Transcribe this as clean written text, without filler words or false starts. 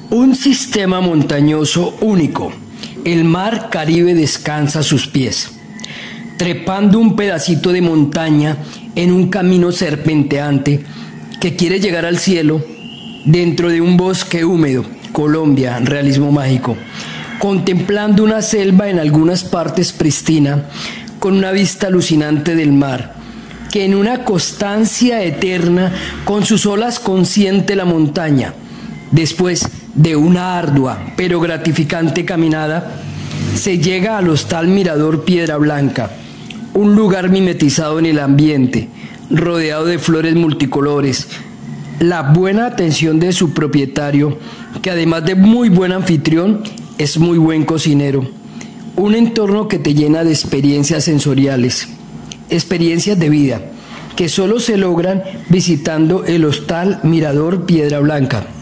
Un sistema montañoso único. El mar Caribe descansa a sus pies. Trepando un pedacito de montaña en un camino serpenteante que quiere llegar al cielo, dentro de un bosque húmedo, Colombia, realismo mágico. Contemplando una selva en algunas partes pristina, con una vista alucinante del mar, que en una constancia eterna con sus olas consiente la montaña. Después de una ardua pero gratificante caminada, se llega al hostal Mirador Piedra Blanca, un lugar mimetizado en el ambiente, rodeado de flores multicolores, la buena atención de su propietario, que además de muy buen anfitrión, es muy buen cocinero. Un entorno que te llena de experiencias sensoriales, experiencias de vida, que solo se logran visitando el hostal Mirador Piedra Blanca.